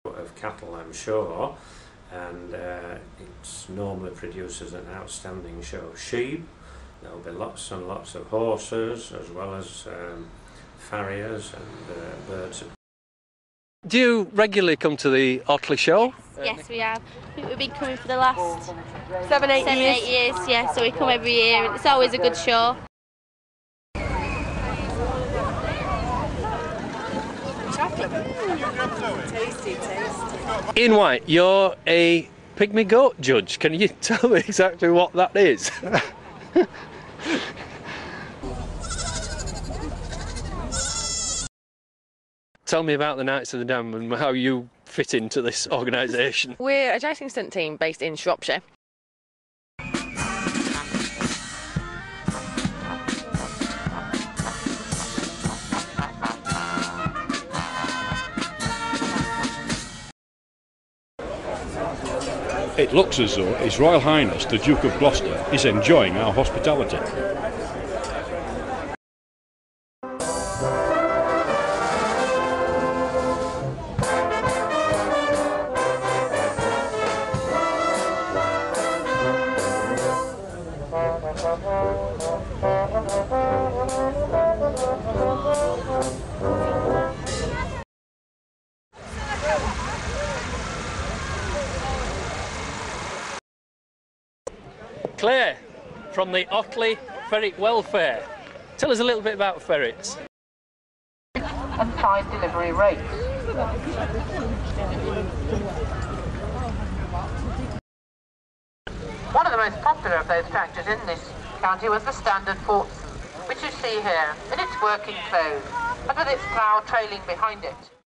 of cattle, I'm sure, and it normally produces an outstanding show of sheep. There'll be lots and lots of horses, as well as farriers and birds. Do you regularly come to the Otley Show? Yes, we have. We've been coming for the last 7-8 years, yeah, so we come every year and it's always a good show. Tasty, tasty. Ian White, you're a Pigmy Goat judge. Can you tell me exactly what that is? Tell me about the Knights of the Dam and how you fit into this organisation. We're a jousting stunt team based in Shropshire. It looks as though His Royal Highness the Duke of Gloucester is enjoying our hospitality. Claire, from the Otley Ferret Welfare. Tell us a little bit about ferrets. And time delivery rates. One of the most popular of those tractors in this county was the standard Fortson, which you see here in its working clothes and with its plough trailing behind it.